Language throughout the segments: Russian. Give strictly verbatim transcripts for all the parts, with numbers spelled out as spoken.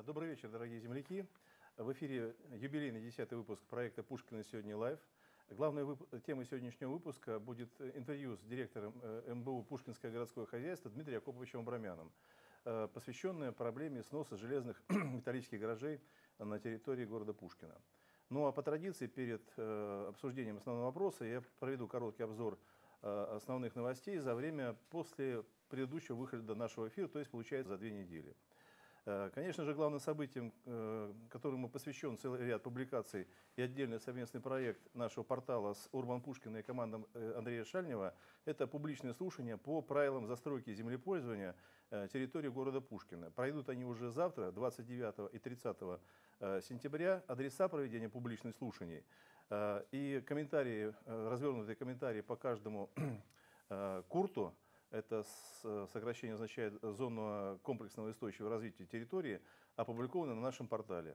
Добрый вечер, дорогие земляки. В эфире юбилейный десятый выпуск проекта «Пушкина сегодня лайв». Главной вып... темой сегодняшнего выпуска будет интервью с директором эм бэ у «Пушкинское городское хозяйство» Дмитрием Акоповичем Абрамяном, посвященное проблеме сноса железных металлических гаражей на территории города Пушкина. Ну а по традиции, перед обсуждением основного вопроса, я проведу короткий обзор основных новостей за время после предыдущего выхода нашего эфира, то есть получается за две недели. Конечно же, главным событием, которому посвящен целый ряд публикаций и отдельный совместный проект нашего портала с Урбан Пушкиным и командой Андрея Шальнева, это публичные слушания по правилам застройки и землепользования территории города Пушкина. Пройдут они уже завтра, двадцать девятого и тридцатого сентября. Адреса проведения публичных слушаний и комментарии, развернутые комментарии по каждому курту. Это сокращение означает зону комплексного и устойчивого развития территории, опубликованы на нашем портале.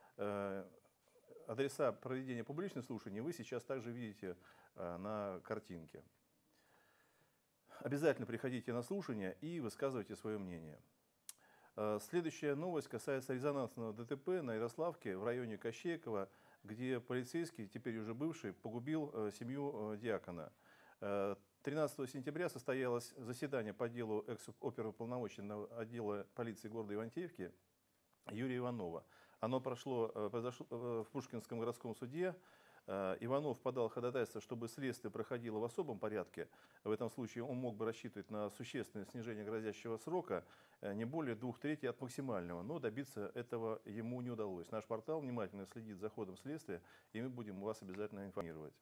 Адреса проведения публичных слушаний вы сейчас также видите на картинке. Обязательно приходите на слушания и высказывайте свое мнение. Следующая новость касается резонансного дэ тэ пэ на Ярославке в районе Кощейкова, где полицейский, теперь уже бывший, погубил семью диакона. тринадцатого сентября состоялось заседание по делу экс-оперуполномоченного отдела полиции города Ивантеевки Юрия Иванова. Оно прошло, произошло в Пушкинском городском суде. Иванов подал ходатайство, чтобы следствие проходило в особом порядке. В этом случае он мог бы рассчитывать на существенное снижение грозящего срока, не более двух третей от максимального, но добиться этого ему не удалось. Наш портал внимательно следит за ходом следствия, и мы будем вас обязательно информировать.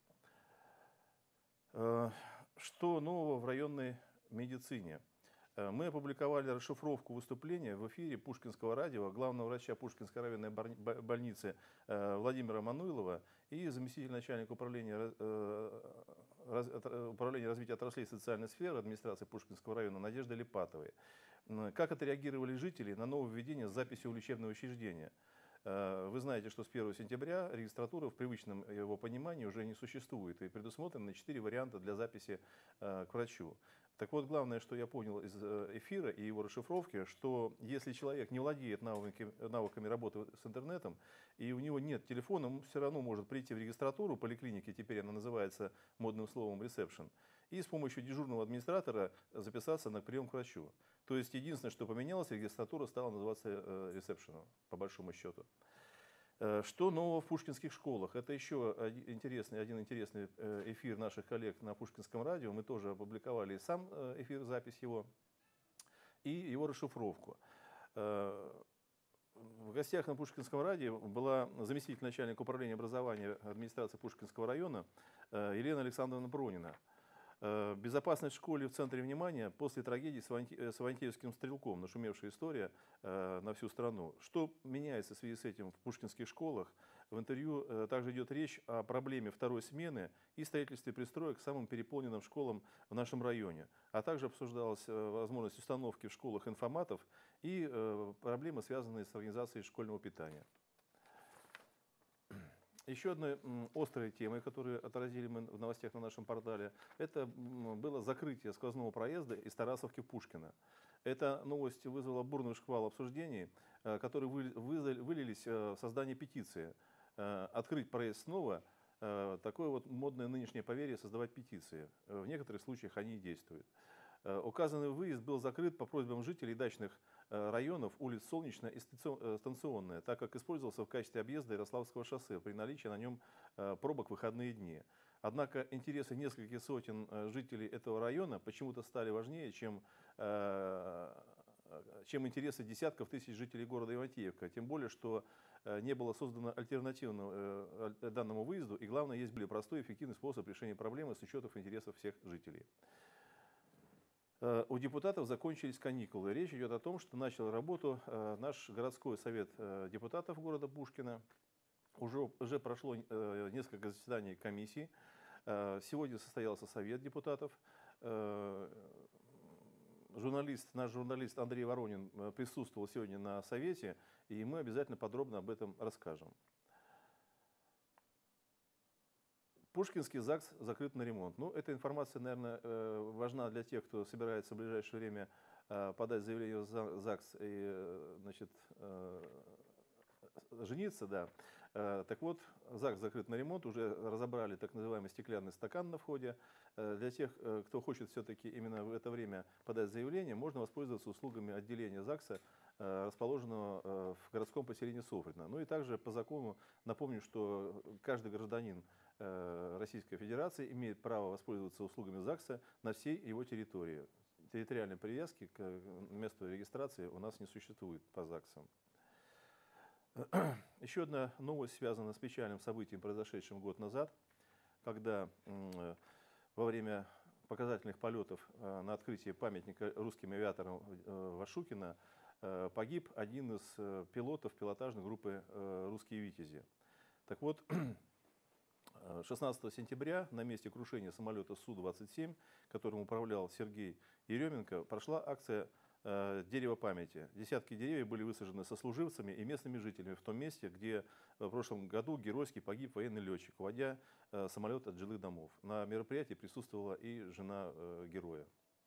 Что нового в районной медицине? Мы опубликовали расшифровку выступления в эфире Пушкинского радио главного врача Пушкинской районной больницы Владимира Мануилова и заместителя начальника управления, управления развития отраслей социальной сферы администрации Пушкинского района Надежды Липатовой. Как отреагировали жители на нововведение с записью в лечебное учреждение? Вы знаете, что с первого сентября регистратура в привычном его понимании уже не существует и предусмотрены четыре варианта для записи к врачу. Так вот, главное, что я понял из эфира и его расшифровки, что если человек не владеет навыками, навыками работы с интернетом и у него нет телефона, он все равно может прийти в регистратуру поликлиники, теперь она называется модным словом ресепшн, и с помощью дежурного администратора записаться на прием к врачу. То есть единственное, что поменялось, регистратура стала называться ресепшеном, по большому счету. Что нового в пушкинских школах? Это еще один интересный, один интересный эфир наших коллег на Пушкинском радио. Мы тоже опубликовали сам эфир, запись его и его расшифровку. В гостях на Пушкинском радио была заместитель начальника управления образования администрации Пушкинского района Елена Александровна Пронина. Безопасность в школе в центре внимания после трагедии с Ивантеевским стрелком, нашумевшая история э, на всю страну. Что меняется в связи с этим в пушкинских школах? В интервью э, также идет речь о проблеме второй смены и строительстве пристроек к самым переполненным школам в нашем районе. А также обсуждалась э, возможность установки в школах информатов и э, проблемы, связанные с организацией школьного питания. Еще одной острой темой, которую отразили мы в новостях на нашем портале, это было закрытие сквозного проезда из Тарасовки в Пушкино. Эта новость вызвала бурный шквал обсуждений, которые вылились в создание петиции. Открыть проезд снова — такое вот модное нынешнее поверье создавать петиции. В некоторых случаях они и действуют. Указанный выезд был закрыт по просьбам жителей дачных районов улиц Солнечная и Станционная, так как использовался в качестве объезда Ярославского шоссе при наличии на нем пробок в выходные дни. Однако интересы нескольких сотен жителей этого района почему-то стали важнее, чем, чем интересы десятков тысяч жителей города Ивантеевка. Тем более, что не было создано альтернативного данному выезду, и главное, есть более простой и эффективный способ решения проблемы с учетом интересов всех жителей. У депутатов закончились каникулы. Речь идет о том, что начал работу наш городской совет депутатов города Пушкина. Уже, уже прошло несколько заседаний комиссии. Сегодня состоялся совет депутатов. Журналист, наш журналист Андрей Воронин присутствовал сегодня на совете, и мы обязательно подробно об этом расскажем. Пушкинский ЗАГС закрыт на ремонт. Ну, эта информация, наверное, важна для тех, кто собирается в ближайшее время подать заявление в ЗАГС и, значит, жениться, да. Так вот, ЗАГС закрыт на ремонт, уже разобрали так называемый стеклянный стакан на входе. Для тех, кто хочет все-таки именно в это время подать заявление, можно воспользоваться услугами отделения ЗАГСа, расположенного в городском поселении Софрино. Ну и также по закону напомню, что каждый гражданин Российской Федерации имеет право воспользоваться услугами ЗАГСа на всей его территории. Территориальной привязки к месту регистрации у нас не существует по ЗАГСам. Еще одна новость связана с печальным событием, произошедшим год назад, когда во время показательных полетов на открытии памятника русским авиаторам Вашукина погиб один из пилотов пилотажной группы «Русские Витязи». Так вот, шестнадцатого сентября на месте крушения самолета Су двадцать семь, которым управлял Сергей Еременко, прошла акция «Дерево памяти». Десятки деревьев были высажены сослуживцами и местными жителями в том месте, где в прошлом году геройски погиб военный летчик, уводя самолет от жилых домов. На мероприятии присутствовала и жена героя.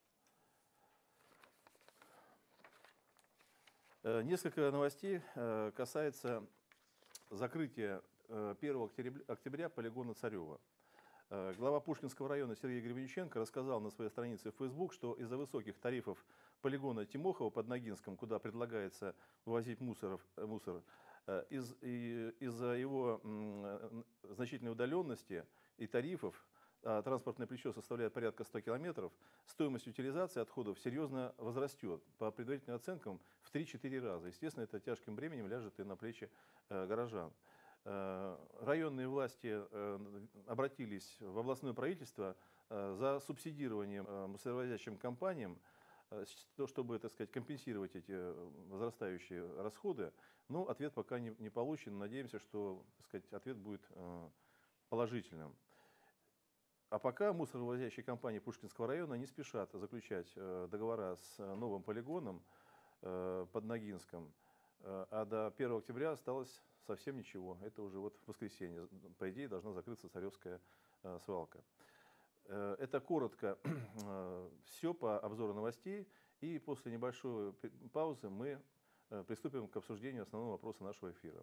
Несколько новостей касается закрытия первого октября полигона Царева. Глава Пушкинского района Сергей Гребенщенко рассказал на своей странице в Facebook, что из-за высоких тарифов полигона Тимохова под Ногинском, куда предлагается вывозить мусоров, мусор, из, из-за его значительной удаленности и тарифов, а транспортное плечо составляет порядка ста километров, стоимость утилизации отходов серьезно возрастет, по предварительным оценкам, в три-четыре раза. Естественно, это тяжким бременем ляжет и на плечи горожан. Районные власти обратились в областное правительство за субсидированием мусоровозящим компаниям, чтобы, так сказать, компенсировать эти возрастающие расходы. Но ответ пока не, не получен. Надеемся, что, так сказать, ответ будет положительным. А пока мусоровозящие компании Пушкинского района не спешат заключать договора с новым полигоном под Ногинском. А до первого октября осталось совсем ничего. Это уже вот воскресенье. По идее, должна закрыться Царевская свалка. Это коротко все по обзору новостей. И после небольшой паузы мы приступим к обсуждению основного вопроса нашего эфира.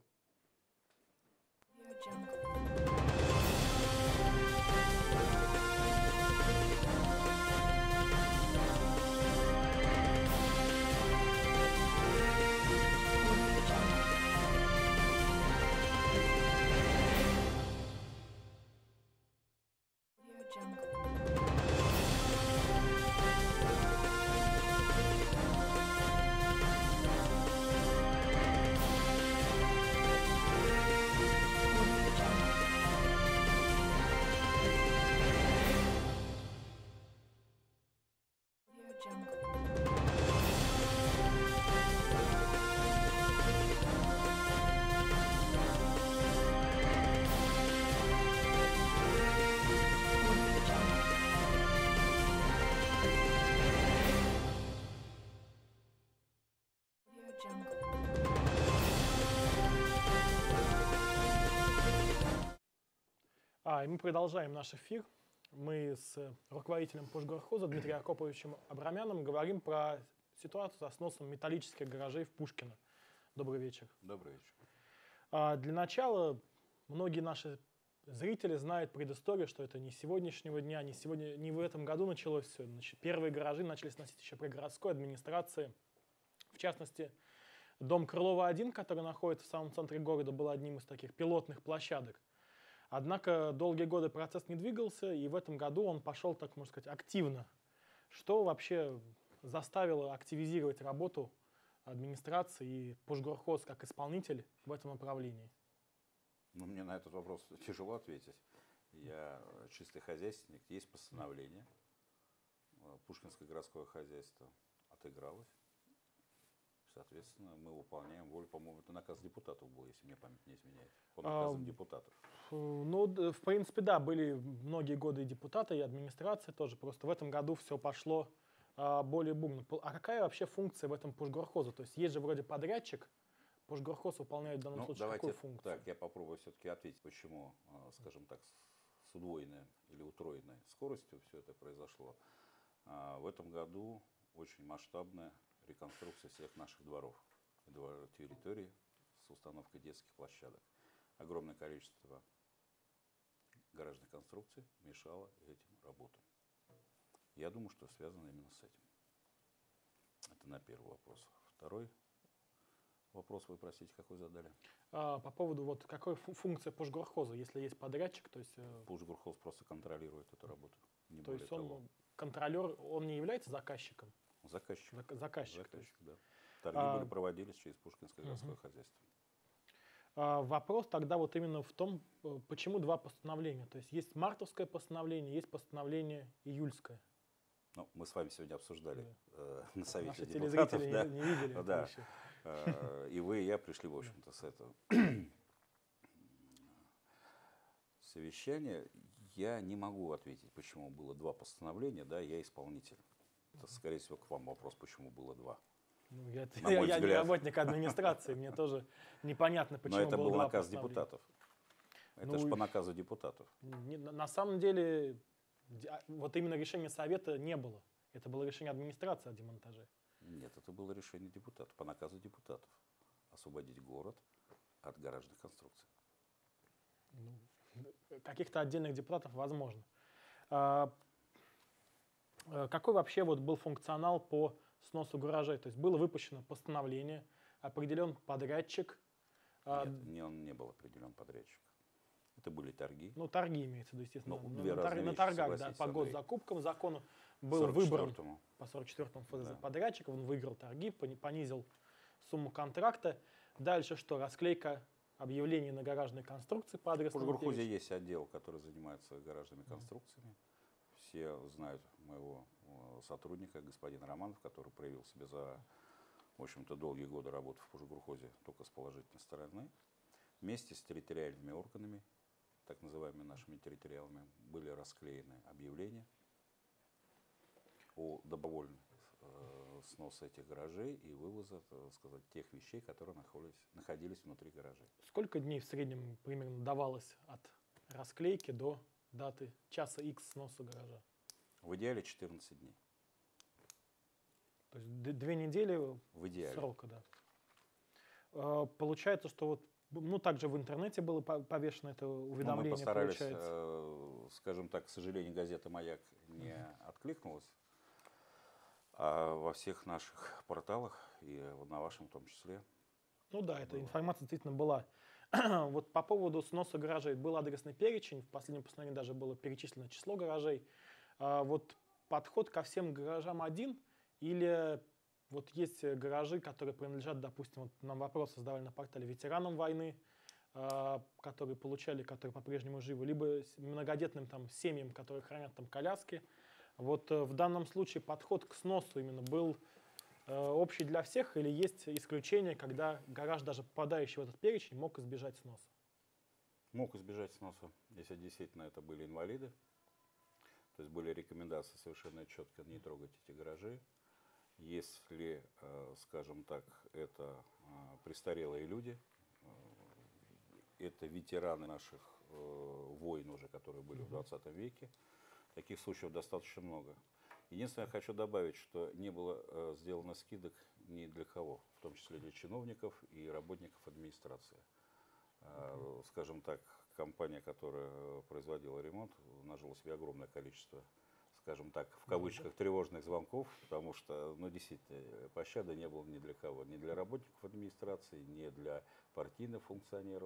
А, и мы продолжаем наш эфир. Мы с руководителем Пушгорхоза Дмитрием Акоповичем Абрамяном говорим про ситуацию со сносом металлических гаражей в Пушкино. Добрый вечер. Добрый вечер. А, для начала, многие наши зрители знают предысторию, что это не сегодняшнего дня, не, сегодня, не в этом году началось все. Значит, первые гаражи начали сносить еще при городской администрации. В частности, дом Крылова один, который находится в самом центре города, был одним из таких пилотных площадок. Однако долгие годы процесс не двигался, и в этом году он пошел, так можно сказать, активно. Что вообще заставило активизировать работу администрации и Пушгорхоз как исполнитель в этом направлении? Ну, мне на этот вопрос тяжело ответить. Я чистый хозяйственник, есть постановление. Пушкинское городское хозяйство отыгралось. Соответственно, мы выполняем волю, по-моему, это наказ депутатов был, если мне память не изменяет, по наказам а, депутатов. Ну, в принципе, да, были многие годы и депутаты, и администрация тоже, просто в этом году все пошло а, более бумно. А какая вообще функция в этом Пушгорхоза? То есть есть же вроде подрядчик, Пушгорхоз выполняет в данном ну, случае давайте какую функцию? Так, я попробую все-таки ответить, почему, скажем так, с удвоенной или утроенной скоростью все это произошло. В этом году очень масштабная реконструкция всех наших дворов, двор территорий с установкой детских площадок. Огромное количество гаражных конструкций мешало этим работам. Я думаю, что связано именно с этим. Это на первый вопрос. Второй вопрос вы, простите, какой задали? А, по поводу вот какой фу- функция Пушгорхоза, если есть подрядчик, то есть, э, Пушгорхоз просто контролирует эту работу. Не то более есть он того. контролер, он не является заказчиком? Заказчик. Зак- заказчик, то есть. Заказчик, да. Торги А, были проводились через Пушкинское городское мгм. хозяйство. А, вопрос тогда вот именно в том, э, почему два постановления. То есть есть мартовское постановление, есть постановление июльское. Ну, мы с вами сегодня обсуждали Да. э, на совете Наши депутатов, телезрители да, не, не видели это да. еще. Э, и вы, и я пришли, в общем-то, с этого совещания. Я не могу ответить, почему было два постановления, да, я исполнитель. Это, скорее всего, к вам вопрос, почему было два. Ну, я, На я- мой я не взгляд. работник администрации, мне тоже непонятно, почему Но это было был два наказ постановления. депутатов. Это Ну, же по и- наказу депутатов. Не- на на самом деле, ди- а, вот именно решения совета не было. Это было решение администрации о демонтаже. Нет, это было решение депутатов, по наказу депутатов. Освободить город от гаражных конструкций. Ну, каких-то отдельных депутатов возможно. А, э, какой вообще вот был функционал по сносу гаражей? То есть было выпущено постановление, определен подрядчик, а, Нет, не, он не был определен подрядчик. Это были торги. ну торги имеется в виду, естественно. Ну, на- две на, тор- разные на вещи, торгах, да, согласитесь, по Андрей. госзакупкам закону был сорок выбран четвёртому. по сорок четвёртому ФЗ Да. подрядчик, он выиграл торги, пони- понизил сумму контракта. Дальше что? Расклейка объявлений на гаражной конструкции по В адресному Пушгорхозе перечню. есть отдел, который занимается гаражными конструкциями. Все знают моего э, сотрудника, господина Романов, который проявил себя за, в общем-то, долгие годы работы в Пушгорхозе только с положительной стороны. Вместе с территориальными органами, так называемыми нашими территориалами, были расклеены объявления о добровольном э, сносе этих гаражей и вывоза, так сказать, тех вещей, которые находились, находились внутри гаражей. Сколько дней в среднем примерно давалось от расклейки до даты часа X сноса гаража? В идеале четырнадцать дней. То есть д- две недели В идеале. срока, да. Э, Получается, что вот, ну, также в интернете было по- повешено это Ну, мы уведомление, постарались, получается. э, скажем так, к сожалению, газета «Маяк» не откликнулась. А во всех наших порталах, и вот на вашем в том числе, Ну да, эта было. информация действительно была. Вот по поводу сноса гаражей был адресный перечень, в последнем постановлении даже было перечислено число гаражей. А вот подход ко всем гаражам один или вот есть э, гаражи, которые принадлежат, допустим, вот нам вопросы задавали на портале ветеранам войны, а, которые получали, которые по-прежнему живы, либо с- многодетным там семьям, которые хранят там коляски. Вот э, в данном случае подход к сносу именно был э, общий для всех или есть исключения, когда гараж, даже попадающий в этот перечень, мог избежать сноса? мог избежать сноса, если действительно это были инвалиды. То есть были рекомендации совершенно четко не трогать эти гаражи. Если, э, скажем так, это э, престарелые люди, э, это ветераны наших э, войн уже, которые были в двадцатом веке, таких случаев достаточно много. Единственное, я хочу добавить, что не было э, сделано скидок ни для кого, в том числе для чиновников и работников администрации. Э, скажем так, компания, которая производила ремонт, нажила себе огромное количество, скажем так, в кавычках, тревожных звонков, потому что, ну, действительно, пощады не было ни для кого, ни для работников администрации, ни для партийных функционеров.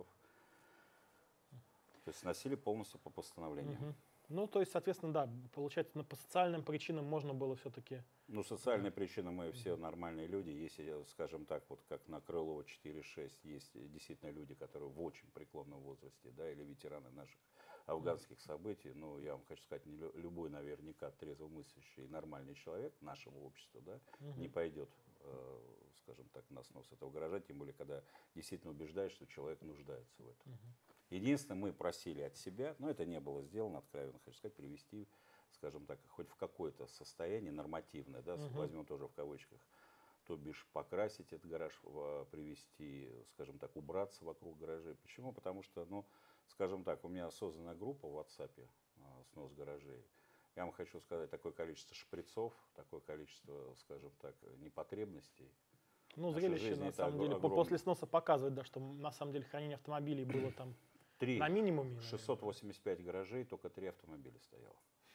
То есть сносили полностью по постановлению. Мгм. Ну, то есть, соответственно, да, получается, ну, по социальным причинам можно было все-таки... Ну, социальные причины, мы все нормальные люди. Если, скажем так, вот как на Крылова четыре шесть, есть действительно люди, которые в очень преклонном возрасте, да, или ветераны наших афганских событий. Ну, я вам хочу сказать, не лю- любой наверняка трезвомыслящий и нормальный человек нашего общества, да, не пойдет, э, скажем так, на снос этого гаража, тем более, когда действительно убеждаешь, что человек нуждается в этом. Единственное, мы просили от себя, но это не было сделано, откровенно хочу сказать, привести, скажем так, хоть в какое-то состояние нормативное, да, Мгм. возьмем тоже в кавычках, то бишь покрасить этот гараж, в- привести, скажем так, убраться вокруг гаражей. Почему? Потому что, ну, скажем так, у меня созданная группа в WhatsApp, а, снос гаражей. я вам хочу сказать, такое количество шприцов, такое количество, скажем так, непотребностей. Ну, Наша зрелище, жизнь на это самом ог- деле, по- огромное. после сноса показывает, да, что на самом деле хранение автомобилей было там Три. на минимуме. наверное. шестьсот восемьдесят пять гаражей, только три автомобиля стояло.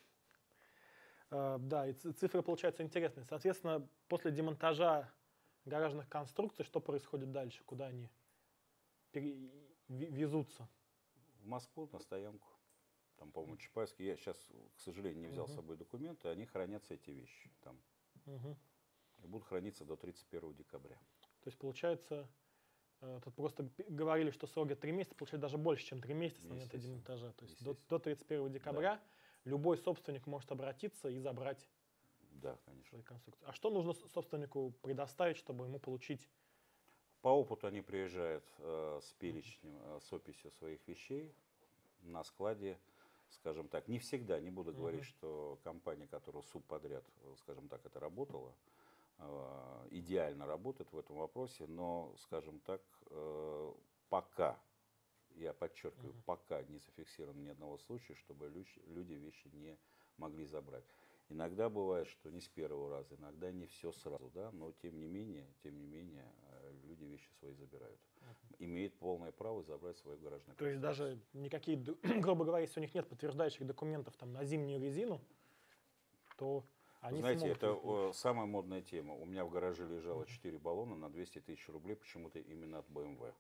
Э, Да, и ц- цифры получаются интересные. Соответственно, после демонтажа гаражных конструкций, что происходит дальше? Куда они пере- ви- везутся? В Москву на стоянку. Там, по-моему, Чапаевский. Я сейчас, к сожалению, не взял с Мгм. собой документы. Они хранятся, эти вещи, там. Мгм. И будут храниться до тридцать первого декабря. То есть, получается, э, тут просто п- говорили, что срок где-то три месяца, получается даже больше, чем три месяца с момента Естественно. демонтажа. То есть до, Естественно. до тридцать первого декабря любой собственник может обратиться и забрать Да, конечно. свои конструкции. А что нужно с- собственнику предоставить, чтобы ему получить? По опыту они приезжают э, с перечнем, э, с описью своих вещей на складе, скажем так. Не всегда, не буду говорить, Мгм. что компания, которая субподряд, э, скажем так, это работала, э, идеально работает в этом вопросе, но, скажем так, э, пока, я подчеркиваю, Мгм. пока не зафиксировано ни одного случая, чтобы люч- люди вещи не могли забрать. Иногда бывает, что не с первого раза, иногда не все сразу, да, но тем не менее, тем не менее, э, люди вещи свои забирают. Имеют полное право забрать свою гаражную То есть конструкцию. даже никакие, д- грубо говоря, если у них нет подтверждающих документов там, на зимнюю резину, то они Знаете, смогут это ее получить. э, самая модная тема. У меня в гараже лежало четыре баллона на двести тысяч рублей, почему-то именно от бэ эм вэ.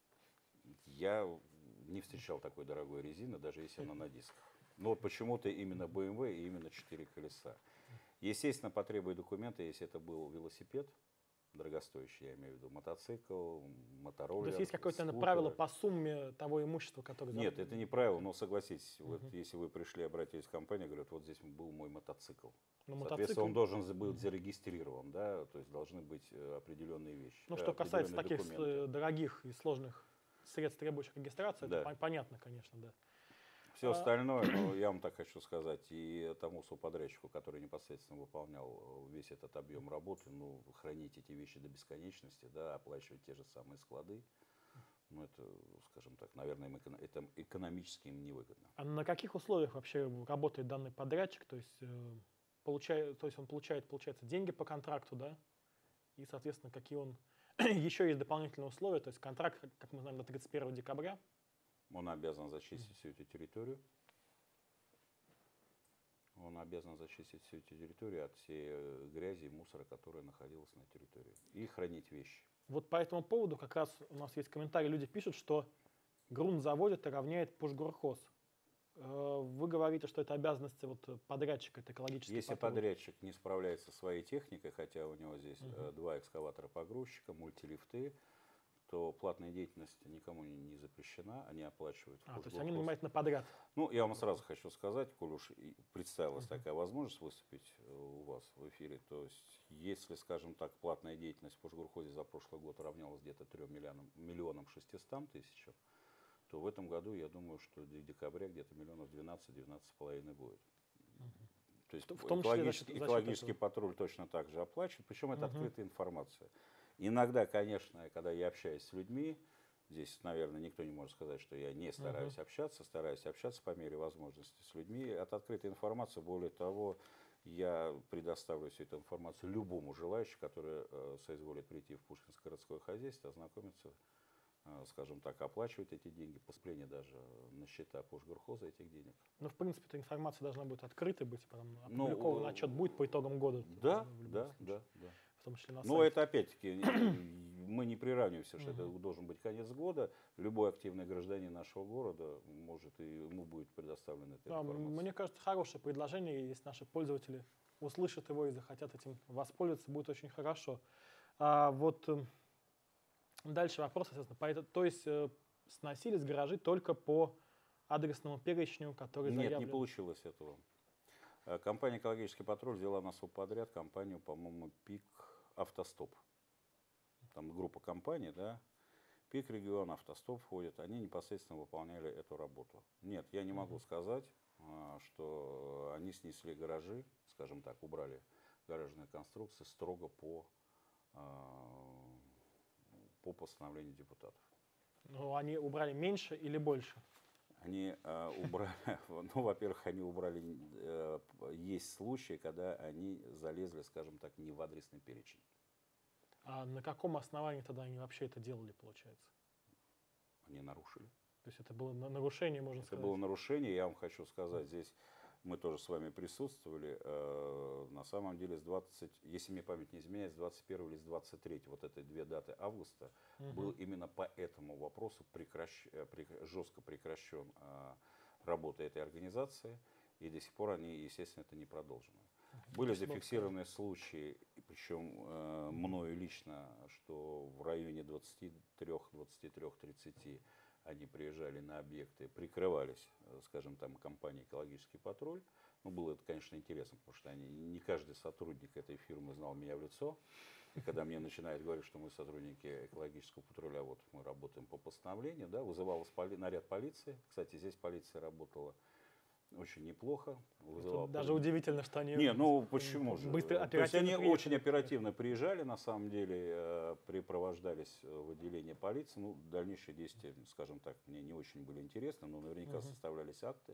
Я не встречал такой дорогой резины, даже если она на дисках. Но вот почему-то именно бэ эм вэ и именно четыре колеса. Естественно, потребует документы, если это был велосипед, дорогостоящий, я имею в виду, мотоцикл, То мотороллер, есть есть какое-то, наверное, скутер. правило по сумме того имущества, которое... Нет, за- это не правило, но согласитесь, вот Мгм. если вы пришли, обратились в компанию, говорят, вот здесь был мой мотоцикл. Ну, Соответственно, мотоцикл. он должен за- быть зарегистрирован, да, то есть должны быть э, определенные вещи. Ну, э, что касается определенные таких документы. э, дорогих и сложных средств, требующих регистрации, Да. это пон- понятно, конечно, да. Все А- остальное, ну, я вам так хочу сказать, и тому субподрядчику, который непосредственно выполнял э, весь этот объем работы, ну, хранить эти вещи до бесконечности, да, оплачивать те же самые склады, ну, это, скажем так, наверное, им эко- это экономически им невыгодно. А на каких условиях вообще работает данный подрядчик? То есть, э, получает, то есть он получает, получается, деньги по контракту, да? И, соответственно, какие он... Еще есть дополнительные условия, то есть контракт, как- как мы знаем, до тридцать первого декабря. Он обязан зачистить всю эту территорию. Он обязан зачистить всю эту территорию от всей э, грязи и мусора, которая находилась на территории. И хранить вещи. Вот по этому поводу как раз у нас есть комментарии, люди пишут, что грунт заводит и равняет Пушгорхоз. Э, Вы говорите, что это обязанности вот подрядчика, это экологический Если патруль. подрядчик не справляется со своей техникой, хотя у него здесь Мгм. э, два экскаватора-погрузчика, мультилифты, то платная деятельность никому не, не запрещена, они оплачивают. А, то есть Пушгорхоз. они нанимают на подряд. Ну, я вам сразу хочу сказать, коль уж и представилась Мгм. такая возможность выступить э, у вас в эфире, то есть, если, скажем так, платная деятельность в Пушгорхозе за прошлый год равнялась где-то трем миллионам, миллионам шестистам тысячам, то в этом году, я думаю, что до декабря где-то миллионов двенадцать-двенадцать с половиной будет. То есть В том числе за экологический, счет- за счет экологический этого. патруль точно так же оплачивает, причем это Мгм. открытая информация. Иногда, конечно, когда я общаюсь с людьми, здесь, наверное, никто не может сказать, что я не стараюсь общаться, стараюсь общаться по мере возможности с людьми. От открытой информации, более того, я предоставлю всю эту информацию любому желающему, который э, соизволит прийти в Пушкинское городское хозяйство, ознакомиться, э, скажем так, оплачивать эти деньги, поступление даже на счета Пушгорхоза этих денег. Ну, в принципе, эта информация должна быть открытой быть, потом Ну, опубликован э, отчет будет по итогам года. Да, в любом да, случае. да, да. В том числе на Но сайте. это опять-таки мы не приравниваемся, что это Мгм. должен быть конец года. Любой активный гражданин нашего города может и ему будет предоставлена эта Да, информация. мне кажется, хорошее предложение, и если наши пользователи услышат его и захотят этим воспользоваться, будет очень хорошо. А вот э, дальше вопрос, соответственно, по это- то есть э, сносились гаражи только по адресному перечню, который Нет, заявлен? не получилось этого. Э, Компания «Экологический патруль» взяла на субподряд компанию, по-моему, «Пик Автостоп». Там группа компаний, да. «Пик Регион», «Автостоп» входит. Они непосредственно выполняли эту работу. Нет, я не могу Мгм. сказать, а, что они снесли гаражи, скажем так, убрали гаражные конструкции строго по, а, по постановлению депутатов. Ну, они убрали меньше или больше? Они э, убрали, ну, во-первых, они убрали, э, есть случаи, когда они залезли, скажем так, не в адресный перечень. А на каком основании тогда они вообще это делали, получается? Они нарушили. То есть это было на- нарушение, можно Это сказать? было нарушение, я вам хочу сказать, здесь мы тоже с вами присутствовали, э, на самом деле с двадцать, если мне память не изменяет, с двадцать первого или с двадцать третьего, вот эти две даты августа, Мгм. был именно по этому вопросу прекращ, э, прек- жестко прекращен э, работа этой организации, и до сих пор они, естественно, это не продолжено. Были Спасибо. зафиксированы случаи, причем э, мною лично, что в районе двадцати трёх, двадцати трёх тридцати они приезжали на объекты, прикрывались, э, скажем, там, компанией «Экологический патруль». Ну, было это, конечно, интересно, потому что они, не каждый сотрудник этой фирмы знал меня в лицо. И когда мне начинают говорить, что мы сотрудники экологического патруля, вот мы работаем по постановлению, да, вызывался поли- наряд полиции. Кстати, здесь полиция работала очень неплохо. Вызывала Тут даже поли- удивительно, что они Не, ну почему же? быстро, То есть они оперативно приехали. очень оперативно приезжали, на самом деле, э, припровождались в отделение полиции. Ну, дальнейшие действия, скажем так, мне не очень были интересны, но наверняка Мгм. составлялись акты.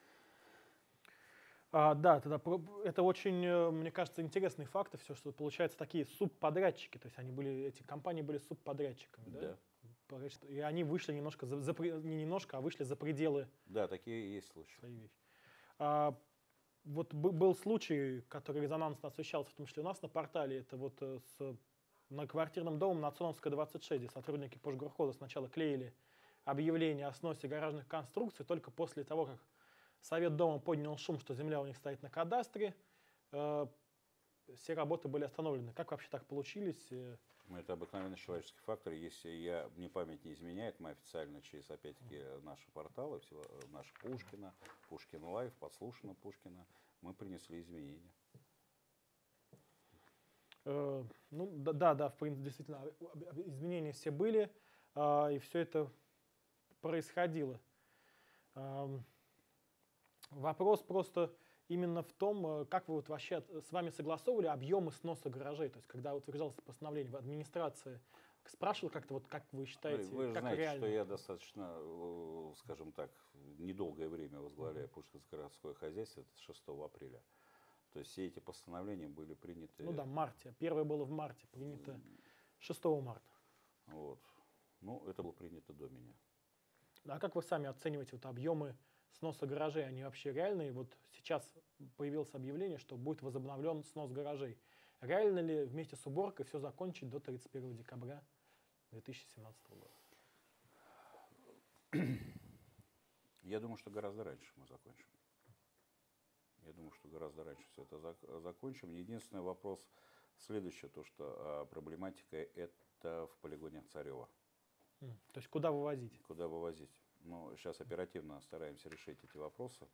А, да, тогда про- это очень, э, мне кажется, интересный факт, все, что получается такие субподрядчики, то есть они были, эти компании были субподрядчиками, да? Да. Получается, и они вышли немножко, за, за пре- не немножко, а вышли за пределы Да, такие есть случаи. своей вещи. А, вот бы- был случай, который резонансно освещался, в том числе у нас на портале, это вот э, с многоквартирным домом на Цоновской двадцать шесть, где сотрудники Пожгорхоза сначала клеили объявление о сносе гаражных конструкций, только после того, как Совет дома поднял шум, что земля у них стоит на кадастре, э, все работы были остановлены. Как вообще так получились? Э, Ну, это обыкновенный человеческий фактор. Если я, мне память не изменяет, мы официально через, опять-таки, наши порталы, всего, э, наши Пушкина, Пушкин Лайв, подслушано Пушкина, мы принесли изменения. э, ну да, да, да, в принципе, действительно, об- об- изменения все были, а, и все это происходило. Ам, Вопрос просто именно в том, э, как вы вот вообще от- с вами согласовывали объемы сноса гаражей, то есть когда утверждалось постановление в администрации, спрашивал как-то вот, как вы Ну, считаете, Вы же как знаете, реально? что я достаточно, э, скажем так, недолгое время возглавляю Пушкинское городское хозяйство, это с шестого апреля. То есть все эти постановления были приняты. Ну да, в марте. Первое было в марте, принято шестого марта. Вот. Ну, это было принято до меня. А как вы сами оцениваете вот объемы сноса гаражей? Они вообще реальные? Вот сейчас появилось объявление, что будет возобновлен снос гаражей. Реально ли вместе с уборкой все закончить до тридцать первого декабря две тысячи семнадцатого года? Я думаю, что гораздо раньше мы закончим. Я думаю, что гораздо раньше все это зак- закончим. Единственный вопрос следующий, то что а, проблематика это в полигоне Царева. М, То есть куда вывозить? Куда вывозить? Ну, сейчас оперативно стараемся решить эти вопросы.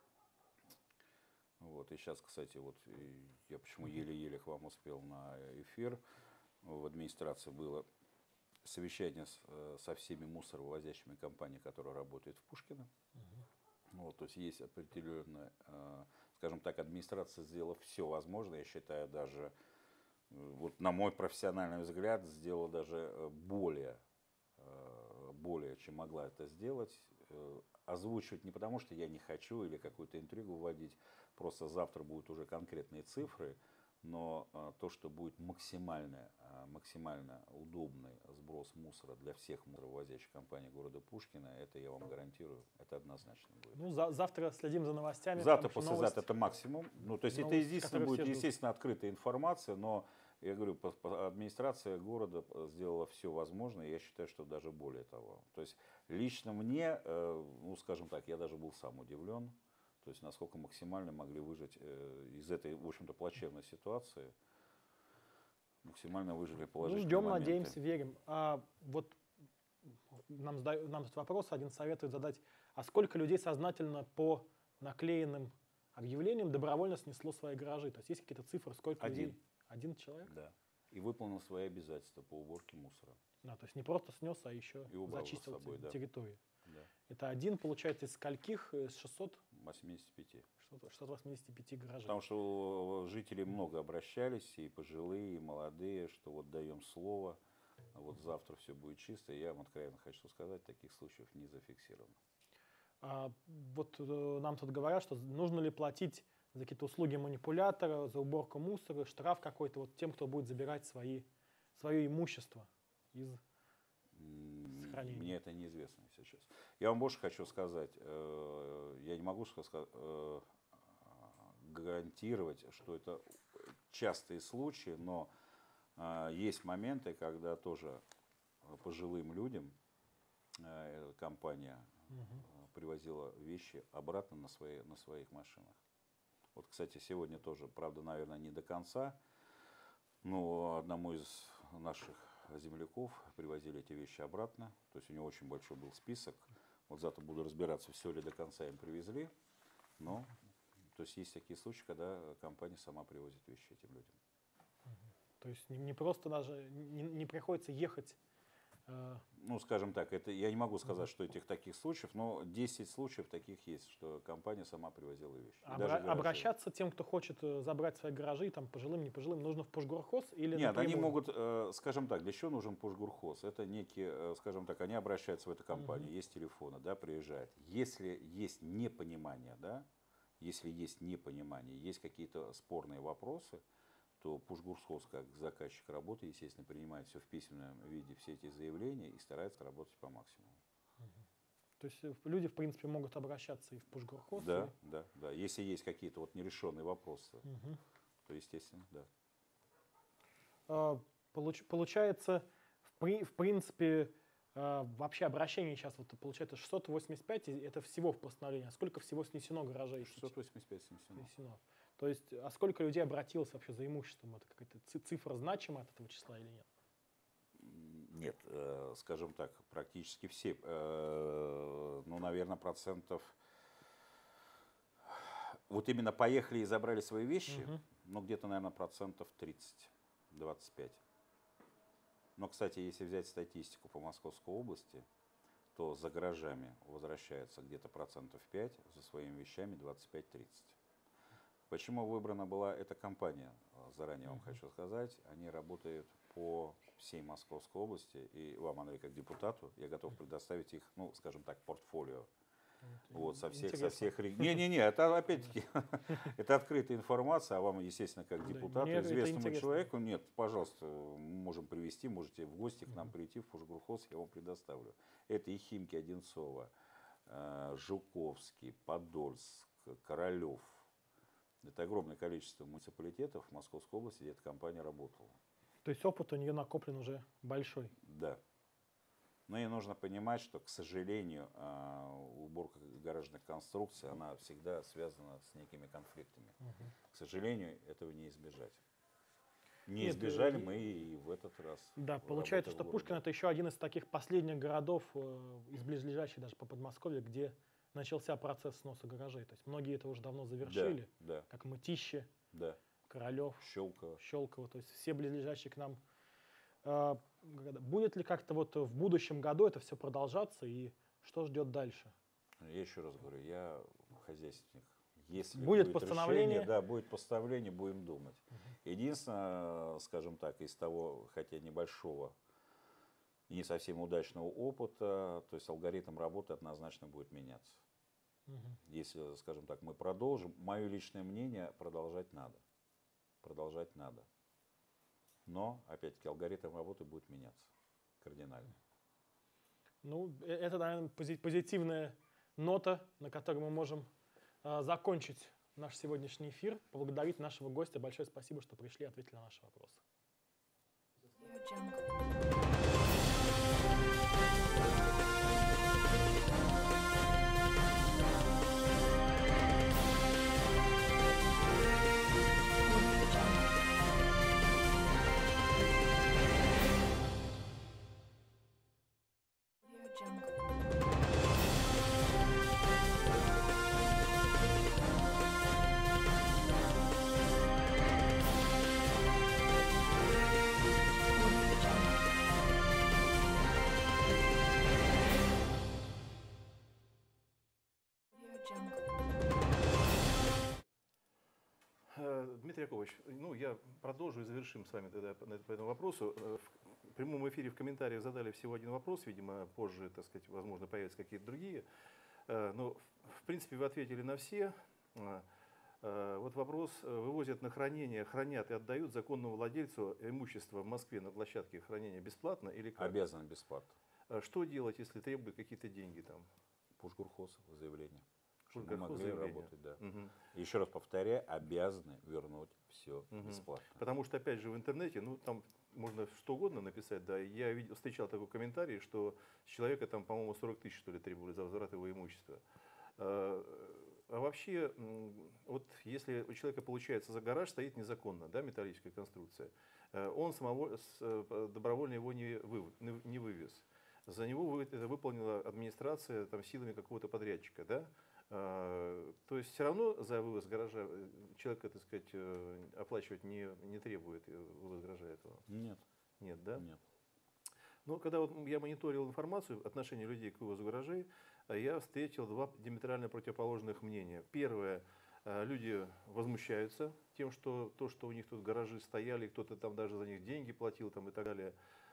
Вот. И сейчас, кстати, вот и я почему еле-еле к вам успел на эфир. В администрации было совещание с, э, со всеми мусоровозящими компаниями, которые работают в Пушкино. Вот, то есть есть определенная, э, скажем так, администрация сделала все возможное, я считаю, даже, э, вот на мой профессиональный взгляд, сделала даже э, более, э, более, чем могла это сделать. Э, озвучивать не потому, что я не хочу или какую-то интригу вводить, просто завтра будут уже конкретные цифры, но э, то, что будет максимально, э, максимально удобный сброс мусора для всех мусоровозящих компаний города Пушкина, это я вам гарантирую, это однозначно будет. Ну, за- завтра следим за новостями. Завтра, потому что послезавтра новость- это максимум. Ну, то есть это новость, единственное которую будет, все ждут. естественно, открытая информация, но я говорю, по- по- администрация города сделала все возможное, и я считаю, что даже более того. То есть лично мне, э, ну, скажем так, я даже был сам удивлен, то есть насколько максимально могли выжить э, из этой, в общем-то, плачевной ситуации, максимально выжили Ну, положительные ждем, моменты. надеемся, верим. А вот нам, зада- нам тут вопрос один советует задать. А сколько людей сознательно по наклеенным объявлениям добровольно снесло свои гаражи? То есть есть какие-то цифры, сколько Один. людей? Один человек? Да. И выполнил свои обязательства по уборке мусора. Да, то есть не просто снес, а еще И убрал за зачистил собой, те- да. территорию. Да. Это один, получается, из скольких? Из шестисот восемьдесят пять. шестисот восьмидесяти пяти гаражей. Потому что жители много обращались, и пожилые, и молодые, что вот даем слово, а вот завтра все будет чисто. И я вам откровенно хочу сказать, таких случаев не зафиксировано. А вот э, нам тут говорят, что нужно ли платить за какие-то услуги манипулятора, за уборку мусора, штраф какой-то вот тем, кто будет забирать свои, свое имущество из М, сохранения. Мне это неизвестно сейчас. Я вам больше хочу сказать. э, Я не могу ска- э, гарантировать, что это частые случаи, но э, есть моменты, когда тоже пожилым людям э, компания Мгм. э, привозила вещи обратно на, свои, на своих машинах. Вот, кстати, сегодня тоже, правда, наверное, не до конца, но одному из наших земляков привозили эти вещи обратно. То есть у него очень большой был список. Вот завтра буду разбираться, все ли до конца им привезли. Но, то есть есть такие случаи, когда компания сама привозит вещи этим людям. То есть не, не просто даже, не, не приходится ехать. э, Ну, скажем так, это, я не могу сказать, Мгм. что этих таких случаев, но десять случаев таких есть, что компания сама привозила вещи. И обра- даже гаражи. обращаться тем, кто хочет э, забрать свои гаражи, там, пожилым, не пожилым, нужно в Пушгорхоз или Нет, они напрямую? могут, э, скажем так, для чего нужен Пушгорхоз? Это некие, э, скажем так, они обращаются в эту компанию, Мгм. есть телефоны, да, приезжают. Если есть непонимание, да, если есть непонимание, есть какие-то спорные вопросы, то Пушгорхоз, как заказчик работы, естественно, принимает все в письменном виде, все эти заявления и старается работать по максимуму. То есть э, люди, в принципе, могут обращаться и в Пушгорхоз. Да, и- да, да. Если есть какие-то вот нерешенные вопросы, Мгм. то, естественно, да. А, получ- получается, в, при- в принципе, а, вообще обращение сейчас, вот, получается, шестьсот восемьдесят пять, и это всего в постановлении. А сколько всего снесено гаражей? шестьсот восемьдесят пять снесено. Снесено. То есть, а сколько людей обратилось вообще за имуществом? Это какая-то ци- цифра значима от этого числа или нет? Нет, э, скажем так, практически все, э, ну, наверное, процентов, вот именно поехали и забрали свои вещи, Мгм. ну, где-то, наверное, процентов тридцать-двадцать пять. Но, кстати, если взять статистику по Московской области, то за гаражами возвращается где-то процентов пять, за своими вещами двадцать пять-тридцать. Почему выбрана была эта компания, заранее вам Мгм. хочу сказать. Они работают по всей Московской области, и вам, Андрей, как депутату, я готов предоставить их, ну, скажем так, портфолио. Вот, со всех, со Интересно. всех регионов. Не-не-не, это опять-таки, это открытая информация, а вам, естественно, как Да, депутату, мне это известному интересно. человеку, нет, пожалуйста, можем привезти, можете в гости к нам Мгм. прийти, в Пушгорхоз, я вам предоставлю. Это и Химки Одинцова, э, Жуковский, Подольск, Королев. Это огромное количество муниципалитетов в Московской области, где эта компания работала. То есть опыт у нее накоплен уже большой. Да. Но и нужно понимать, что, к сожалению, а, уборка гаражных конструкций, она всегда связана с некими конфликтами. Мгм. К сожалению, этого не избежать. Не Нет, избежали э, мы и в этот раз. Да, в получается, работе что в Пушкин городе. это еще один из таких последних городов э, из близлежащих даже по Подмосковью, где начался процесс сноса гаражей. То есть многие это уже давно завершили, Да, да, как Мытище, да. Королев, Щелково. Щелково, то есть все близлежащие к нам. А, когда- Будет ли как-то вот в будущем году это все продолжаться и что ждет дальше? Я еще раз говорю, я хозяйственник. Если Будет будет, постановление? решение, да, будет постановление, будем думать. Единственное, скажем так, из того, хотя небольшого и не совсем удачного опыта, то есть алгоритм работы однозначно будет меняться. Мгм. Если, скажем так, мы продолжим, мое личное мнение, продолжать надо. Продолжать надо. Но, опять-таки, алгоритм работы будет меняться кардинально. Ну, э- это, наверное, пози- позитивная нота, на которой мы можем а, закончить наш сегодняшний эфир. Поблагодарить нашего гостя. Большое спасибо, что пришли и ответили на наши вопросы. Jungle. Э, Дмитрий Яковлевич, ну, я продолжу и завершим с вами тогда по на- по этому вопросу. Э, В прямом эфире в комментариях задали всего один вопрос, видимо, позже, так сказать, возможно, появятся какие-то другие. Э, Ну, в принципе, вы ответили на все. Э, э, Вот вопрос. э, Вывозят на хранение, хранят и отдают законному владельцу имущество в Москве на площадке хранения бесплатно или как? Обязан бесплатно. Э, Что делать, если требуют какие-то деньги там? Пушгурхоз заявление. Чтобы мы Пушгорхоз могли заявление. работать, да. Мгм. Еще раз повторяю, обязаны вернуть все Мгм. бесплатно. Потому что, опять же, в интернете, ну, там можно что угодно написать, да. Я видел, встречал такой комментарий, что с человека там, по-моему, сорок тысяч, что ли, требовали за возврат его имущества. А а вообще, м, вот если у человека, получается, за гараж стоит незаконно, да, металлическая конструкция, э, он самого с- э, добровольно его не, вы- не не вывез. За него вы- это выполнила администрация там, силами какого-то подрядчика, да? А, То есть все равно за вывоз гаража э, человека, так сказать, э, оплачивать не, не требует э, вывоз гаража этого? Нет, Нет, да? нет. Но когда вот я мониторил информацию, отношение людей к вывозу гаражей, э, я встретил два диаметрально противоположных мнения. Первое, э, люди возмущаются тем, что то, что у них тут гаражи стояли, кто-то там даже за них деньги платил там, и так далее.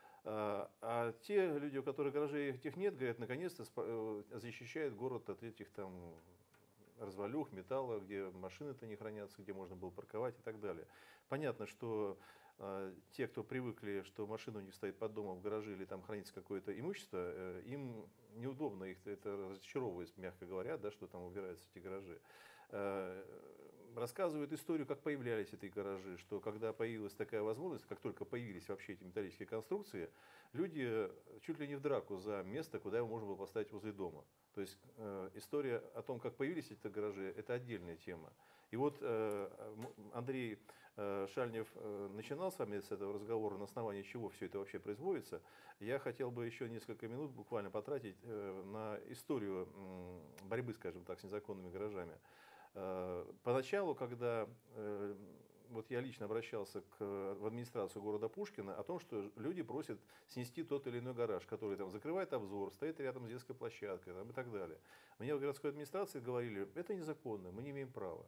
А а те люди, у которых гаражей этих нет, говорят, наконец-то спа- э, защищает город от этих там развалюх, металла, где машины-то не хранятся, где можно было парковать и так далее. Понятно, что э, те, кто привыкли, что машина у них стоит под домом в гараже или там хранится какое-то имущество, э, им неудобно, их это разочаровывает, мягко говоря, да, что там убираются эти гаражи. Э, Рассказывают историю, как появлялись эти гаражи, что когда появилась такая возможность, как только появились вообще эти металлические конструкции, люди чуть ли не в драку за место, куда его можно было поставить возле дома. То есть э, история о том, как появились эти гаражи, это отдельная тема. И вот э, м- Андрей э, Шальнев э, начинал с вами с этого разговора, на основании чего все это вообще производится. Я хотел бы еще несколько минут буквально потратить э, на историю м, борьбы, скажем так, с незаконными гаражами. Э, Поначалу, когда э, вот я лично обращался к, в администрацию города Пушкина о том, что люди просят снести тот или иной гараж, который там закрывает обзор, стоит рядом с детской площадкой там, и так далее. Мне в городской администрации говорили, это незаконно, мы не имеем права.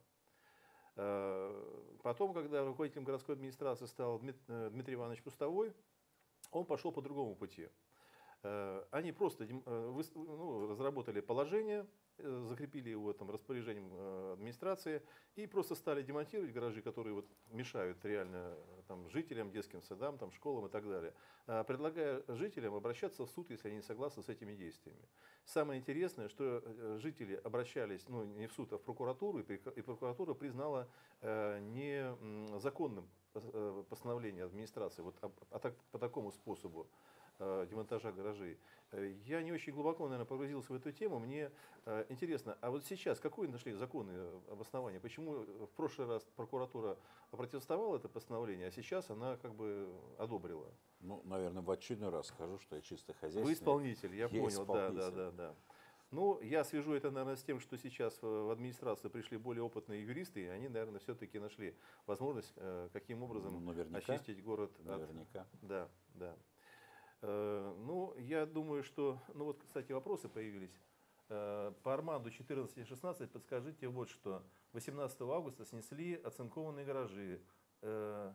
Э, Потом, когда руководителем городской администрации стал Дмит- э, Дмитрий Иванович Пустовой, он пошел по другому пути. Э, Они просто дем- э, выс- ну, разработали положение, э, закрепили его там, распоряжением э, администрации и просто стали демонтировать гаражи, которые вот мешают реально э, там, жителям, детским садам, там, школам и так далее, э, предлагая жителям обращаться в суд, если они не согласны с этими действиями. Самое интересное, что э, жители обращались ну, не в суд, а в прокуратуру, и прик- и прокуратура признала э, незаконным э, постановление администрации вот, об- а так- по такому способу э, демонтажа гаражей. Э, Я не очень глубоко, наверное, погрузился в эту тему. Мне э, интересно, а вот сейчас какое нашли законные обоснования? Почему в прошлый раз прокуратура протестовала это постановление, а сейчас она как бы одобрила? Ну, наверное, в очередной раз скажу, что я чисто хозяйственный. Вы исполнитель, я, Я понял, да, да, исполнитель. да, да. Ну, я свяжу это, наверное, с тем, что сейчас в администрацию пришли более опытные юристы, и они, наверное, все-таки нашли возможность, э, каким образом Ну, наверняка. очистить город от... Наверняка. Да, да. Э, Ну, я думаю, что... Ну, вот, кстати, вопросы появились. Э, По Арманду четырнадцать и шестнадцать подскажите вот что. восемнадцатого августа снесли оцинкованные гаражи. Э,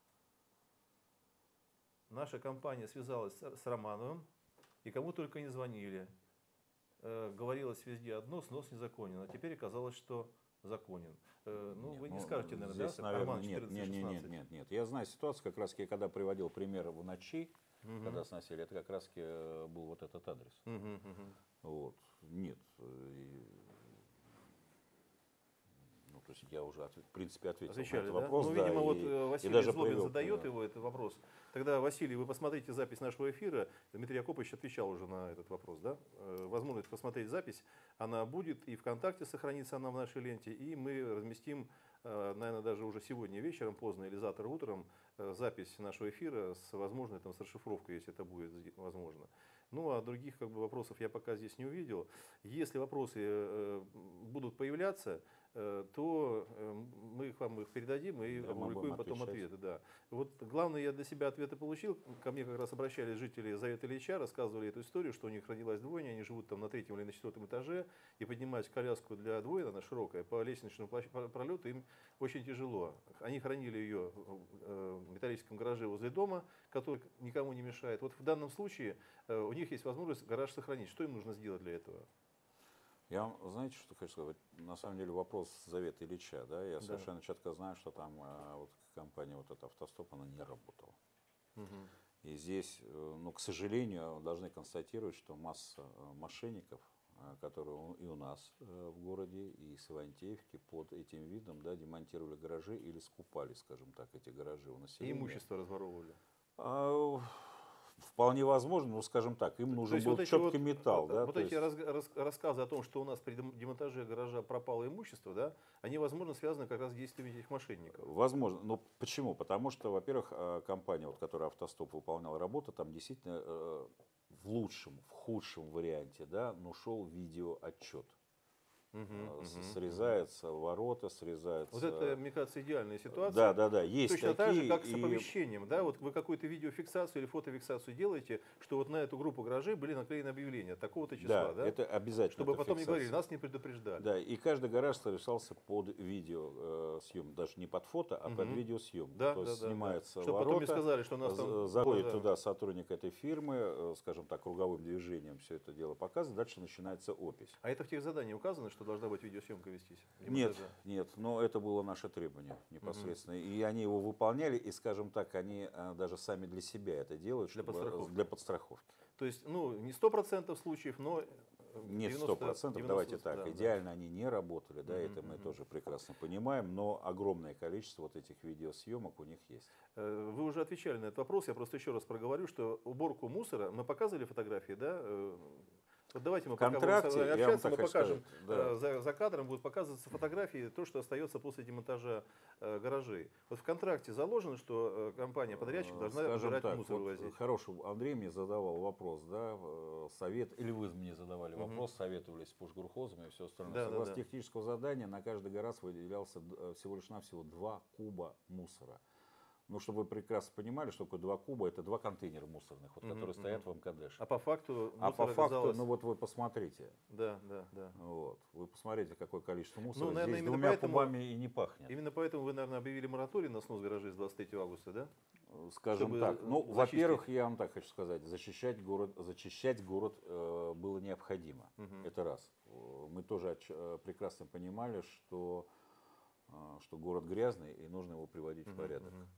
Наша компания связалась с с Романовым, и кому только не звонили. Э, Говорилось везде одно, снос незаконен. А теперь оказалось, что законен. Э, Ну, Нет, вы не ну, скажете, наверное, здесь, да? наверное, Арман нет, нет, нет, нет, нет, нет. Я знаю ситуацию, как раз я когда приводил пример в ночи, Мгм. когда сносили, это как раз был вот этот адрес. Мгм, мгм. Вот. Нет. э, и- Ну, то есть я уже, отве- в принципе, ответил Отвечали, на этот да? вопрос. Ну, да, видимо, и- вот э, и Василий даже Злобин привел задает пример. его этот вопрос. Тогда, Василий, вы посмотрите запись нашего эфира. Дмитрий Акопович отвечал уже на этот вопрос, да? Э, Возможность посмотреть запись, она будет и ВКонтакте сохранится она в нашей ленте, и мы разместим, э, наверное, даже уже сегодня вечером, поздно или завтра утром, э, запись нашего эфира с возможной там, с расшифровкой, если это будет сде- возможно. Ну, а других как бы, вопросов я пока здесь не увидел. Если вопросы э, будут появляться, э, то э, мы их вам их передадим и Да, мы опубликуем будем потом отвечать. ответы. Да. Вот главное, я для себя ответы получил. Ко мне как раз обращались жители Завета Ильича, рассказывали эту историю, что у них родилась двойня, они живут там на третьем или на четвертом этаже, и поднимать коляску для двоек, она широкая, по лестничному площ- по- пролету им очень тяжело. Они хранили ее в металлическом гараже возле дома, который никому не мешает. Вот в данном случае э, у них есть возможность гараж сохранить. Что им нужно сделать для этого? Я вам, знаете, что хочу сказать? На самом деле вопрос Завета Ильича, да, я Да. совершенно четко знаю, что там а, вот компания вот эта «Автостоп», она не работала. Мгм. И здесь, э, ну, к сожалению, должны констатировать, что масса э, мошенников, э, которые у- и у нас э, в городе, и с Ивантеевки под этим видом, да, демонтировали гаражи или скупали, скажем так, эти гаражи у И населения. имущество разворовывали. А, вполне возможно, ну, скажем так, им То нужен есть был вот эти четкий вот, металл, э, да, вот то эти есть- раз- рас- рассказы о том, что у нас при дем- демонтаже гаража пропало имущество, да, они, возможно, связаны как раз с действиями этих мошенников. Возможно. Но почему? Потому что, во-первых, э, компания, вот, которая «Автостоп» выполняла работу, там действительно э, в лучшем, в худшем варианте, да, но шел видеоотчет. Мгм, Э, мгм, с- мгм. Срезаются ворота, срезаются... Вот это, мне кажется, идеальная ситуация. Да, да, да, есть Точно такие. так же, как с и- оповещением. Да? Вот вы какую-то видеофиксацию или фотофиксацию делаете, что вот на эту группу гаражей были наклеены объявления такого-то числа. Да, Да? это обязательно. Чтобы это потом не говорили, фиксация. нас не предупреждали. Да, и каждый гараж совершался под видеосъем, даже не под фото, а под Мгм. видеосъем. Да, То да, есть да, да. снимаются Чтобы ворота, потом не сказали, что у нас там з- было, заходит да. туда сотрудник этой фирмы, э, скажем так, круговым движением все это дело показывает, дальше начинается опись. А это в тех заданиях указано, что должна быть видеосъемка вестись? Нет, Демонтажа? нет, но это было наше требование непосредственно. И они его выполняли, и, скажем так, они э, даже сами для себя это делают, Для чтобы- подстраховки. для подстраховки. То есть, ну, не сто процентов случаев, но э, Нет, девяносто сто процентов, девяносто давайте так, да, да. идеально они не работали, да, Мгм, это мы мгм. тоже прекрасно понимаем, но огромное количество вот этих видеосъемок у них есть. Э, Вы уже отвечали на этот вопрос, я просто еще раз проговорю, что уборку мусора, мы показывали фотографии, да? э, Вот давайте мы В пока будем контракте, с вами я вам общаться, так мы хочу покажем, сказать, да. э, за, за кадром будут показываться фотографии, то, что остается после демонтажа э, гаражей. Вот в контракте заложено, что э, компания-подрядчик должна Скажем убирать так, мусор, вот вывозить. хороший Андрей мне задавал вопрос, да, э, совет, или вы мне задавали Мгм. вопрос, советовались с пушгрухозом и все остальное. Да, да, Согласно да. технического задания, на каждый гараж выделялся э, всего лишь навсего два куба мусора. Ну, чтобы вы прекрасно понимали, что такое два куба, это два контейнера мусорных, вот, Мгм, которые стоят мгм. в МКД. А по факту А по мусора факту, оказалось- ну вот вы посмотрите, Да, да, да. вот, вы посмотрите, какое количество мусора. Ну, наверное, Здесь именно двумя поэтому- кубами и не пахнет. Именно поэтому вы, наверное, объявили мораторий на снос гаражей с двадцать третьего августа, да? Скажем чтобы так, ну, зачистить. во-первых, я вам так хочу сказать, защищать город, зачищать город э, было необходимо. Мгм. Это раз. Э, Мы тоже отч- э, прекрасно понимали, что, э, что город грязный и нужно его приводить в Мгм, порядок. мгм.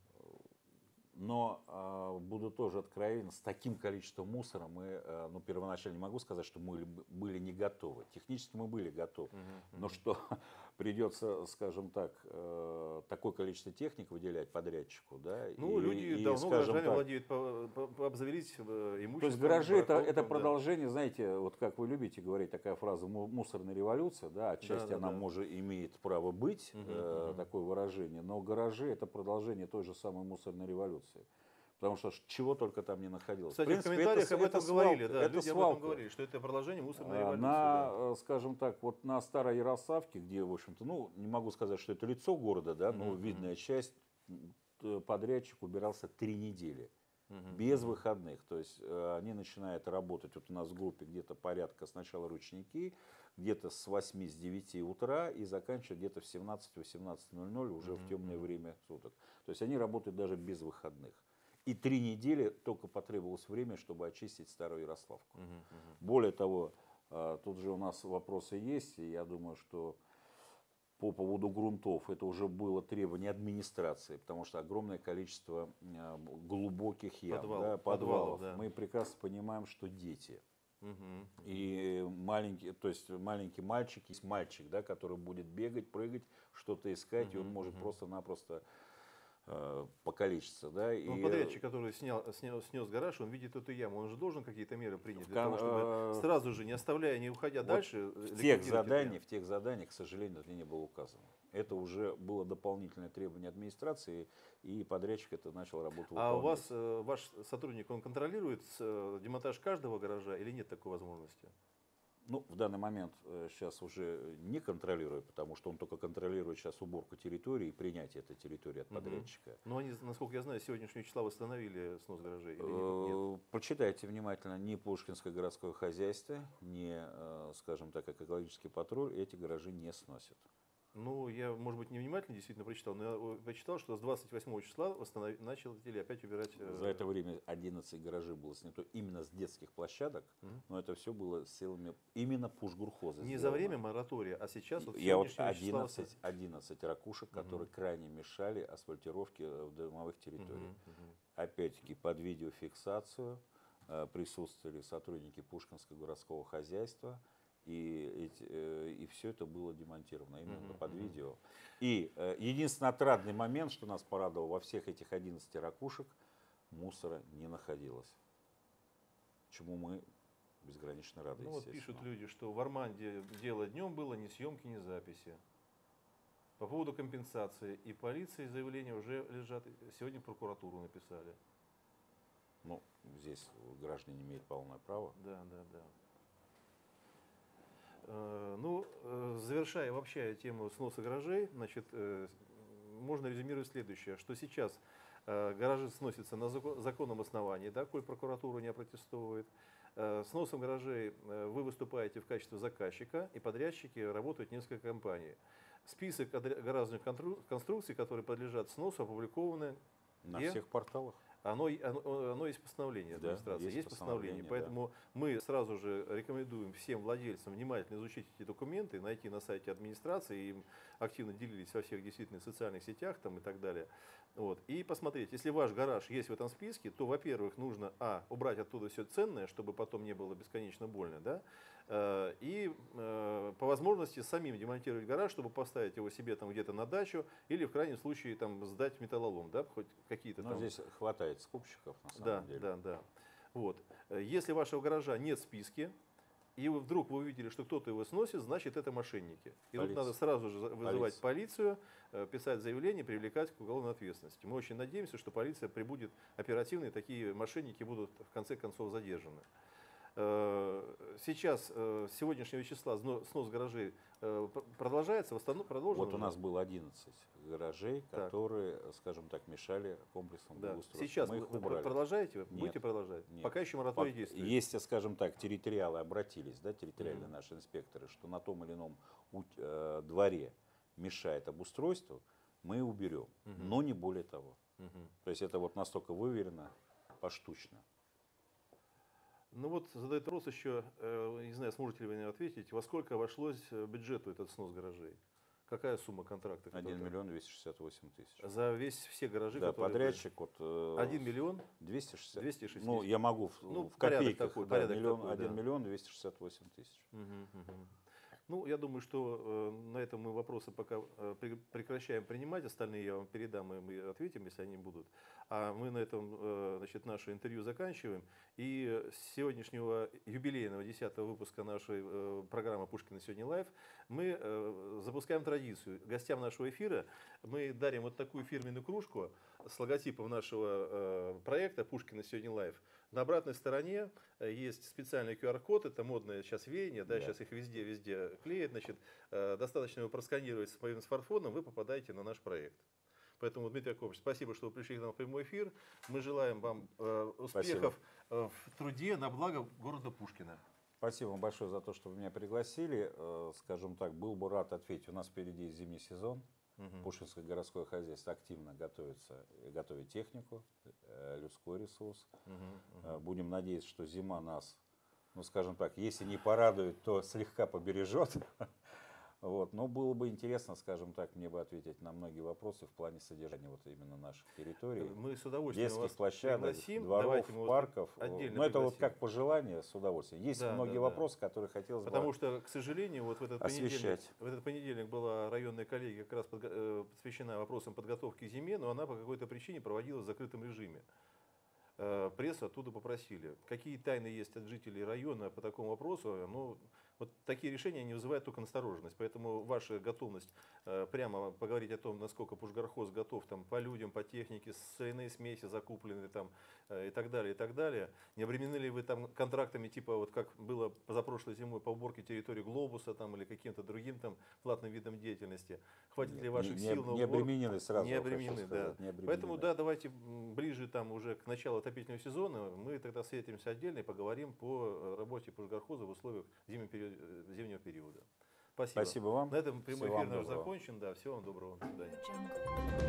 Но э, буду тоже откровенен, с таким количеством мусора мы, э, ну, первоначально не могу сказать, что мы ли- были не готовы. Технически мы были готовы. Мгм, Но что придется, скажем так, э, такое количество техник выделять подрядчику, да? Ну, и- люди и, давно скажем гаражами так, владеют, по- по- по- обзавелись э, имуществом. то есть гаражи это, парковками, это да. продолжение, знаете, вот как вы любите говорить, такая фраза «му- мусорная революция», да, отчасти да, она да. может имеет право быть, Мгм, э, мгм. такое выражение, но гаражи это продолжение той же самой мусорной революции. Потому что ш- чего только там не находилось. Кстати, в, принципе, комментариях это, об этом это говорили, свалка, да, это люди об свалка. этом говорили, что это продолжение мусорной А, революции. На, да. э, скажем так, вот на Старой Ярославке, где, в общем-то, ну, не могу сказать, что это лицо города, да, но Мгм, видная часть, м, т- подрядчик убирался три недели. Мгм, Без мгм. выходных. То есть э, они начинают работать. Вот у нас в группе где-то порядка сначала ручники, где-то с восьми, с девяти утра и заканчивают где-то в семнадцать-восемнадцать ноль ноль уже Мгм, в темное мгм. время суток. То есть они работают даже без выходных. И три недели только потребовалось время, чтобы очистить Старую Ярославку. Мгм, мгм. Более того, э, тут же у нас вопросы есть, и я думаю, что по поводу грунтов это уже было требование администрации, потому что огромное количество э, глубоких ям, Подвал- да, подвалов, подвалов. да. Мы прекрасно понимаем, что дети. Мгм. И маленький, то есть маленький мальчик, есть мальчик, да, который будет бегать, прыгать, что-то искать, и он Мгм, может мгм. просто-напросто э, покалечиться. Да, Ну, и, подрядчик, который снял, снял, снес гараж, он видит эту яму, он же должен какие-то меры принять для кон- того, чтобы э, сразу же, не оставляя, не уходя вот дальше, э, в тех ликвидировать эту заданиях, яму. в тех заданиях, к сожалению, это не было указано. Это уже было дополнительное требование администрации, и подрядчик это начал работу А у выполнять. вас, э, ваш сотрудник, он контролирует э, демонтаж каждого гаража или нет такой возможности? Ну, в данный момент сейчас уже не контролирую, потому что он только контролирует сейчас уборку территории и принятие этой территории от Мгм. подрядчика. Но они, насколько я знаю, с сегодняшнего числа восстановили снос гаражей или нет? Э, Прочитайте внимательно, ни Пушкинское городское хозяйство, ни, э, скажем так, как экологический патруль эти гаражи не сносят. Ну, я, может быть, невнимательно действительно прочитал, но я прочитал, что с двадцать восьмого числа восстанов... начали опять убирать... э, За это время одиннадцать гаражей было снято именно с детских площадок, Мгм. но это все было силами именно Пушгурхоза Не за сделано. время моратория, а сейчас вот с Я вот сегодняшнего числа одиннадцать, одиннадцать ракушек, которые крайне мешали асфальтировке в домовых территориях. Мгм, мгм. Опять-таки под видеофиксацию э, присутствовали сотрудники Пушкинского городского хозяйства, и, эти, э, и все это было демонтировано именно Мгм, под мгм. видео. И э, единственный отрадный момент, что нас порадовал, во всех этих одиннадцати ракушек мусора не находилось. Чему мы безгранично рады, Ну вот естественно. пишут люди, что в Арманде дело днем было, ни съемки, ни записи. По поводу компенсации и полиции заявления уже лежат, сегодня в прокуратуру написали. Ну, здесь граждане имеют полное право. Да, да, да. Э, Ну, э, завершая вообще тему сноса гаражей, значит, э, можно резюмировать следующее, что сейчас э, гаражи сносятся на зако- законном основании, да, коль прокуратура не опротестовывает. Э, Сносом гаражей э, вы выступаете в качестве заказчика, и подрядчики работают несколько компаний. Список одр- гаражных контру- конструкций, которые подлежат сносу, опубликованы. На Где? всех порталах. Оно, оно, оно есть постановление Да, администрации, есть есть постановление. постановление, Поэтому мы сразу же рекомендуем всем владельцам внимательно изучить эти документы, найти на сайте администрации, им активно делились во всех действительно социальных сетях там, и так далее. Вот. И посмотреть, если ваш гараж есть в этом списке, то, во-первых, нужно, а, убрать оттуда все ценное, чтобы потом не было бесконечно больно, да, Э, и э, по возможности самим демонтировать гараж, чтобы поставить его себе там где-то на дачу или в крайнем случае там сдать в металлолом, да, хоть какие-то Но там. здесь хватает скупщиков на самом Да, деле. да, да. Вот. Э, Если вашего гаража нет в списке, и вы вдруг вы увидели, что кто-то его сносит, значит это мошенники. И тут Полиция. надо сразу же вызывать полицию, э, писать заявление, привлекать к уголовной ответственности. Мы очень надеемся, что полиция прибудет оперативно, и такие мошенники будут в конце концов задержаны. Э, Сейчас, э, с сегодняшнего числа, зно- снос гаражей э, п- продолжается, восстанов- продолжен Вот у уже? нас было одиннадцать гаражей, Так. которые, скажем так, мешали комплексному Да. благоустройству. Сейчас Мы вы их пр- убрали. продолжаете? Вы Нет. будете продолжать? Нет. Пока еще мораторий Пок- действует. Если, скажем так, территориалы обратились, да, территориальные Мгм. наши инспекторы, что на том или ином ут- э, дворе мешает обустройству, мы уберем. Мгм. Но не более того. Мгм. То есть это вот настолько выверено, поштучно. Ну вот задает вопрос еще, э, не знаю, сможете ли вы мне ответить, во сколько обошлось э, бюджету этот снос гаражей? Какая сумма контракта? один которая- миллион двести шестьдесят восемь тысяч. За весь все гаражи, Да, которые... подрядчик вот... э, один миллион двести шестьдесят. двести шестьдесят. Ну, я могу в, Ну, в порядок копейках. такой, да, порядок миллион, такой, один да. миллион двести шестьдесят восемь тысяч. Мгм, мгм. Ну, я думаю, что э, на этом мы вопросы пока э, пре- прекращаем принимать. Остальные я вам передам, и мы ответим, если они будут. А мы на этом э, значит, наше интервью заканчиваем. И с сегодняшнего юбилейного десятого выпуска нашей э, программы «Пушкина сегодня лайв» мы э, запускаем традицию. Гостям нашего эфира мы дарим вот такую фирменную кружку с логотипом нашего э, проекта «Пушкина сегодня лайв». На обратной стороне э, есть специальный ку ар код, это модное сейчас веяние, да, Да. сейчас их везде-везде клеят. Значит, э, достаточно его просканировать с своим смартфоном, вы попадаете на наш проект. Поэтому, Дмитрий Яковлевич, спасибо, что вы пришли к нам в прямой эфир. Мы желаем вам э, успехов э, в труде на благо города Пушкина. Спасибо вам большое за то, что вы меня пригласили. Э, Скажем так, был бы рад ответить. У нас впереди зимний сезон. Мгм. Пушкинское городское хозяйство активно готовится, э, готовит технику, э, людской ресурс. Мгм, мгм. Э, Будем надеяться, что зима нас, ну скажем так, если не порадует, то слегка побережет. Вот. Но было бы интересно, скажем так, мне бы ответить на многие вопросы в плане содержания вот именно наших территорий. Мы с удовольствием Детских вас площадок, пригласим. дворов, Давайте мы вас парков. отдельно Ну, это вот пригласим. как пожелание, с удовольствием. Есть Да, многие да, да. вопросы, которые хотелось бы Потому что, к сожалению, вот в этот, понедельник, освещать. в этот понедельник была районная коллегия как раз подго- э, посвящена вопросам подготовки к зиме, но она по какой-то причине проводилась в закрытом режиме. Э, Прессу оттуда попросили. Какие тайны есть от жителей района по такому вопросу? Ну, вот такие решения они вызывают только настороженность. Поэтому ваша готовность э, прямо поговорить о том, насколько Пушгархоз готов там, по людям, по технике, соляные смеси закуплены там, э, и так далее, и так далее. Не обременены ли вы там контрактами, типа вот как было позапрошлой зимой по уборке территории Глобуса там, или каким-то другим там платным видом деятельности? Хватит ли Нет, ваших не- сил не- на не уборку? обременены сразу, Не я хочу обременены, да. сказать, не обременены. Поэтому, да, давайте м, ближе там уже к началу отопительного сезона мы тогда встретимся отдельно и поговорим по э, работе Пушгархоза в условиях зимнего периода. Зимнего периода. Спасибо. Спасибо вам. На этом прямой Всего эфир вам наш доброго. закончен. Да, всего вам доброго. До свидания. Jungle.